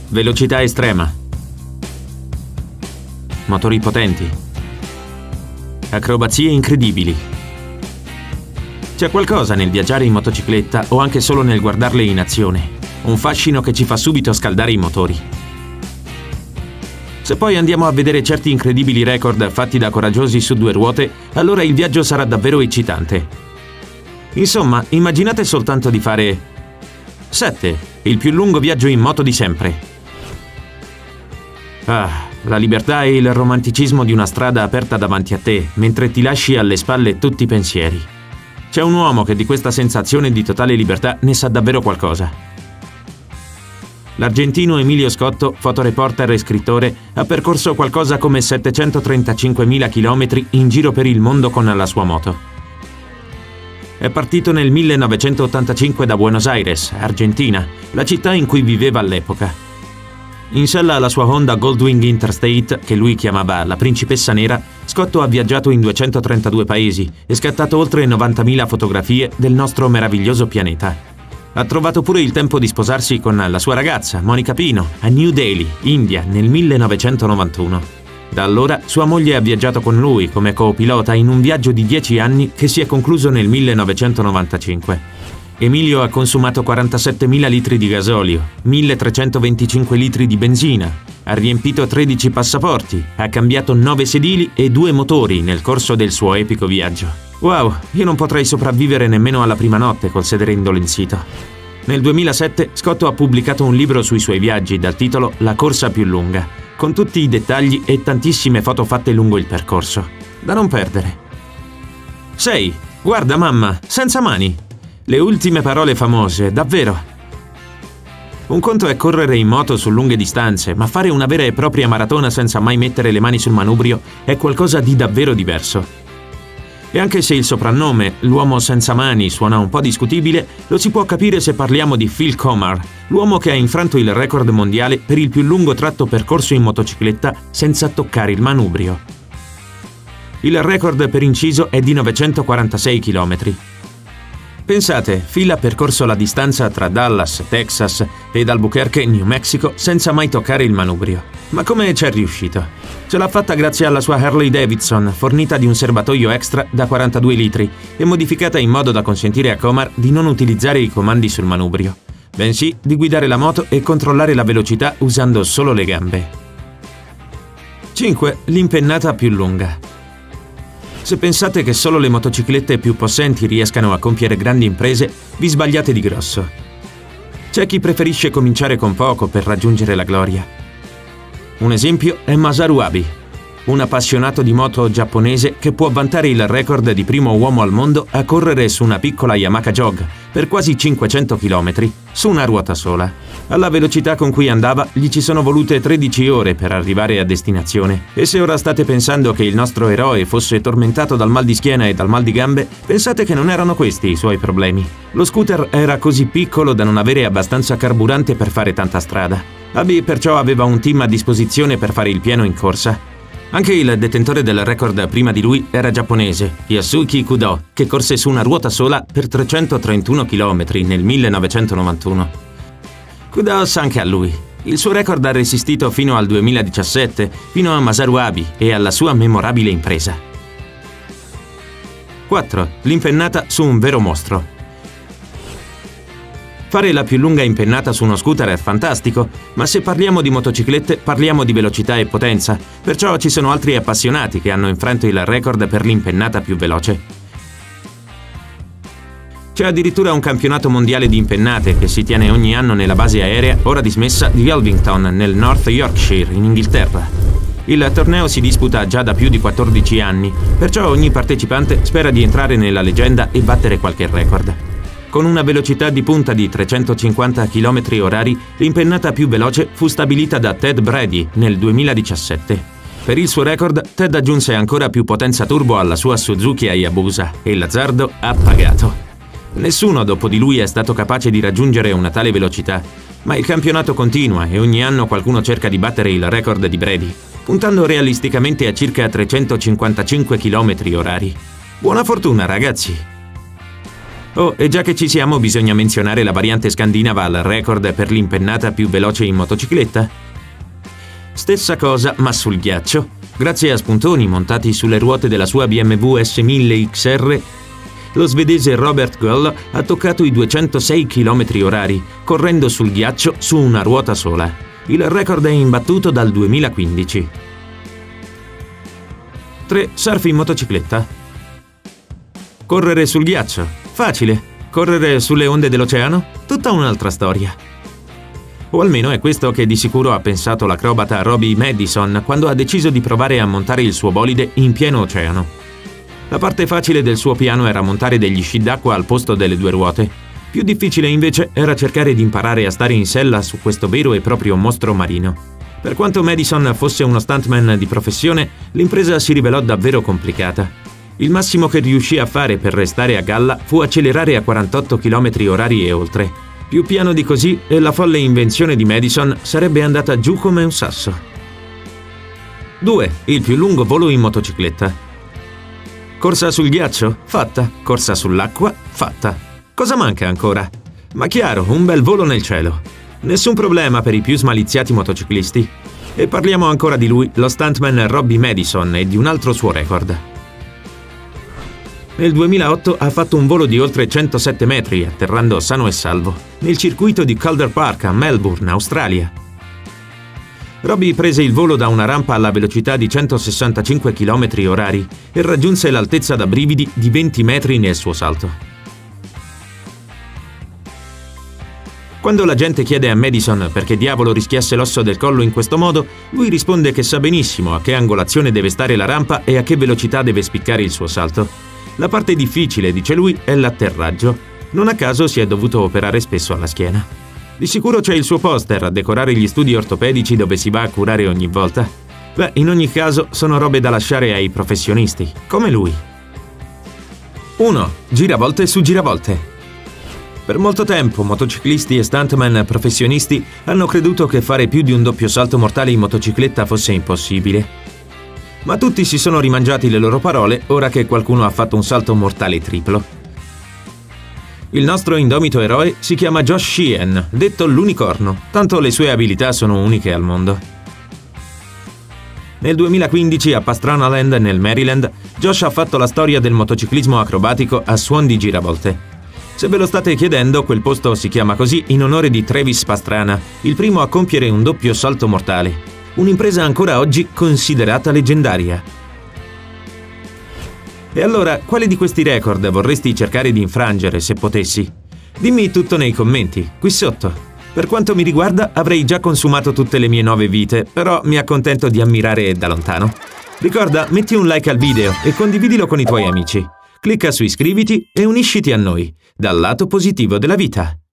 Velocità estrema. Motori potenti. Acrobazie incredibili. C'è qualcosa nel viaggiare in motocicletta o anche solo nel guardarle in azione. Un fascino che ci fa subito scaldare i motori. Se poi andiamo a vedere certi incredibili record fatti da coraggiosi su due ruote, allora il viaggio sarà davvero eccitante. Insomma, immaginate soltanto di fare 7, il più lungo viaggio in moto di sempre. Ah, la libertà e il romanticismo di una strada aperta davanti a te, mentre ti lasci alle spalle tutti i pensieri. C'è un uomo che di questa sensazione di totale libertà ne sa davvero qualcosa. L'argentino Emilio Scotto, fotoreporter e scrittore, ha percorso qualcosa come 735.000 chilometri in giro per il mondo con la sua moto. È partito nel 1985 da Buenos Aires, Argentina, la città in cui viveva all'epoca. In sella alla sua Honda Goldwing Interstate, che lui chiamava la Principessa Nera, Scotto ha viaggiato in 232 paesi e scattato oltre 90.000 fotografie del nostro meraviglioso pianeta. Ha trovato pure il tempo di sposarsi con la sua ragazza, Monica Pino, a New Delhi, India, nel 1991. Da allora sua moglie ha viaggiato con lui come co-pilota in un viaggio di 10 anni che si è concluso nel 1995. Emilio ha consumato 47.000 litri di gasolio, 1.325 litri di benzina, ha riempito 13 passaporti, ha cambiato 9 sedili e 2 motori nel corso del suo epico viaggio. Wow, io non potrei sopravvivere nemmeno alla prima notte col sedere indolenzito. Nel 2007 Scotto ha pubblicato un libro sui suoi viaggi dal titolo La corsa più lunga, con tutti i dettagli e tantissime foto fatte lungo il percorso. Da non perdere. 6. Guarda mamma, senza mani. Le ultime parole famose, davvero. Un conto è correre in moto su lunghe distanze, ma fare una vera e propria maratona senza mai mettere le mani sul manubrio è qualcosa di davvero diverso. E anche se il soprannome, l'uomo senza mani, suona un po' discutibile, lo si può capire se parliamo di Phil Comar, l'uomo che ha infranto il record mondiale per il più lungo tratto percorso in motocicletta senza toccare il manubrio. Il record per inciso è di 946 km. Pensate, Phil ha percorso la distanza tra Dallas, Texas, ed Albuquerque, New Mexico, senza mai toccare il manubrio. Ma come ci è riuscito? Ce l'ha fatta grazie alla sua Harley Davidson, fornita di un serbatoio extra da 42 litri e modificata in modo da consentire a Comar di non utilizzare i comandi sul manubrio, bensì di guidare la moto e controllare la velocità usando solo le gambe. 5. L'impennata più lunga. Se pensate che solo le motociclette più possenti riescano a compiere grandi imprese, vi sbagliate di grosso. C'è chi preferisce cominciare con poco per raggiungere la gloria. Un esempio è Masaru Abi, un appassionato di moto giapponese che può vantare il record di primo uomo al mondo a correre su una piccola Yamaha Jog per quasi 500 km su una ruota sola. Alla velocità con cui andava gli ci sono volute 13 ore per arrivare a destinazione. E se ora state pensando che il nostro eroe fosse tormentato dal mal di schiena e dal mal di gambe, pensate che non erano questi i suoi problemi. Lo scooter era così piccolo da non avere abbastanza carburante per fare tanta strada. Abi perciò aveva un team a disposizione per fare il pieno in corsa. Anche il detentore del record prima di lui era giapponese, Yasuki Kudo, che corse su una ruota sola per 331 km nel 1991. Kudos anche a lui. Il suo record ha resistito fino al 2017, fino a Masaru Abi e alla sua memorabile impresa. 4. L'impennata su un vero mostro. Fare la più lunga impennata su uno scooter è fantastico, ma se parliamo di motociclette parliamo di velocità e potenza, perciò ci sono altri appassionati che hanno infranto il record per l'impennata più veloce. C'è addirittura un campionato mondiale di impennate che si tiene ogni anno nella base aerea, ora dismessa, di Elvington, nel North Yorkshire, in Inghilterra. Il torneo si disputa già da più di 14 anni, perciò ogni partecipante spera di entrare nella leggenda e battere qualche record. Con una velocità di punta di 350 km/h, l'impennata più veloce fu stabilita da Ted Brady nel 2017. Per il suo record, Ted aggiunse ancora più potenza turbo alla sua Suzuki Hayabusa e l'azzardo ha pagato. Nessuno dopo di lui è stato capace di raggiungere una tale velocità, ma il campionato continua e ogni anno qualcuno cerca di battere il record di Brady, puntando realisticamente a circa 355 km/h. Buona fortuna, ragazzi! Oh, e già che ci siamo, bisogna menzionare la variante scandinava al record per l'impennata più veloce in motocicletta. Stessa cosa, ma sul ghiaccio. Grazie a spuntoni montati sulle ruote della sua BMW S1000 XR, lo svedese Robert Gull ha toccato i 206 km/h, correndo sul ghiaccio su una ruota sola. Il record è imbattuto dal 2015. 3. Surf in motocicletta. Correre sul ghiaccio? Facile. Correre sulle onde dell'oceano? Tutta un'altra storia. O almeno è questo che di sicuro ha pensato l'acrobata Robbie Madison quando ha deciso di provare a montare il suo bolide in pieno oceano. La parte facile del suo piano era montare degli sci d'acqua al posto delle due ruote. Più difficile invece era cercare di imparare a stare in sella su questo vero e proprio mostro marino. Per quanto Madison fosse uno stuntman di professione, l'impresa si rivelò davvero complicata. Il massimo che riuscì a fare per restare a galla fu accelerare a 48 km/h e oltre. Più piano di così e la folle invenzione di Madison sarebbe andata giù come un sasso. 2. Il più lungo volo in motocicletta. Corsa sul ghiaccio? Fatta. Corsa sull'acqua? Fatta. Cosa manca ancora? Ma chiaro, un bel volo nel cielo. Nessun problema per i più smaliziati motociclisti. E parliamo ancora di lui, lo stuntman Robbie Madison, e di un altro suo record. Nel 2008 ha fatto un volo di oltre 107 metri, atterrando sano e salvo, nel circuito di Calder Park a Melbourne, Australia. Robbie prese il volo da una rampa alla velocità di 165 km/h e raggiunse l'altezza da brividi di 20 metri nel suo salto. Quando la gente chiede a Madison perché diavolo rischiasse l'osso del collo in questo modo, lui risponde che sa benissimo a che angolazione deve stare la rampa e a che velocità deve spiccare il suo salto. La parte difficile, dice lui, è l'atterraggio. Non a caso si è dovuto operare spesso alla schiena. Di sicuro c'è il suo poster a decorare gli studi ortopedici dove si va a curare ogni volta. Beh, in ogni caso sono robe da lasciare ai professionisti, come lui. 1. Giravolte su giravolte. Per molto tempo motociclisti e stuntman professionisti hanno creduto che fare più di un doppio salto mortale in motocicletta fosse impossibile. Ma tutti si sono rimangiati le loro parole ora che qualcuno ha fatto un salto mortale triplo. Il nostro indomito eroe si chiama Josh Sheehan, detto l'unicorno, tanto le sue abilità sono uniche al mondo. Nel 2015 a Pastranaland, nel Maryland, Josh ha fatto la storia del motociclismo acrobatico a suon di giravolte. Se ve lo state chiedendo, quel posto si chiama così in onore di Travis Pastrana, il primo a compiere un doppio salto mortale. Un'impresa ancora oggi considerata leggendaria. E allora, quale di questi record vorresti cercare di infrangere se potessi? Dimmi tutto nei commenti, qui sotto. Per quanto mi riguarda, avrei già consumato tutte le mie 9 vite, però mi accontento di ammirare da lontano. Ricorda, metti un like al video e condividilo con i tuoi amici. Clicca su iscriviti e unisciti a noi, dal lato positivo della vita.